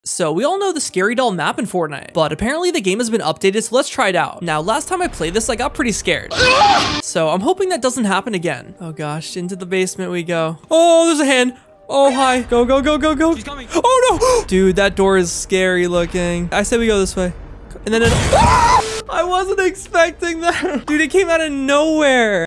So we all know the scary doll map in Fortnite, but apparently the game has been updated, so let's try it out. Now, last time I played this, I got pretty scared. So I'm hoping that doesn't happen again. Oh gosh, into the basement we go. Oh, there's a hand. Oh, hi. Go, go, go, go, go. She's coming. Oh no. Dude, that door is scary looking. I say we go this way. And then I wasn't expecting that. Dude, it came out of nowhere.